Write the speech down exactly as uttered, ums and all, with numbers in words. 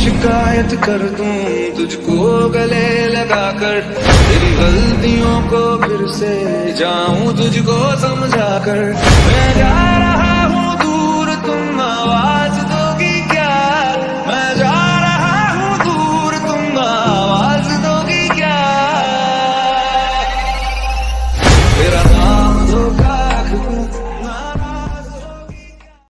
शिकायत कर दूं तुझको गले लगाकर, तेरी गलतियों को फिर से जाऊं तुझको समझा कर। मैं जा रहा